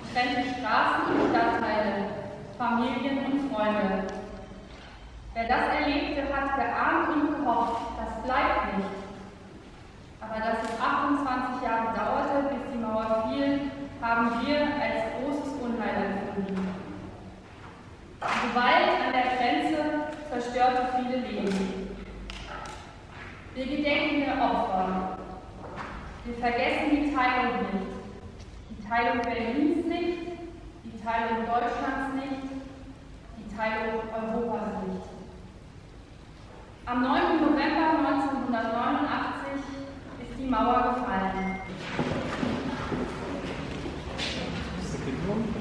trennte Straßen und Stadtteile, Familien und Freunde. Wer das erlebte, hat geahnt und gehofft, das bleibt nicht. Aber dass es 28 Jahre dauerte, bis die Mauer fiel, haben wir als großes Unheil empfunden. Die Gewalt an der Grenze zerstörte viele Leben. Wir gedenken der Opfer. Wir vergessen die Teilung nicht. Die Teilung Berlins nicht, die Teilung Deutschlands nicht, die Teilung Europas nicht. Am 9. November 1989 ist die Mauer gefallen.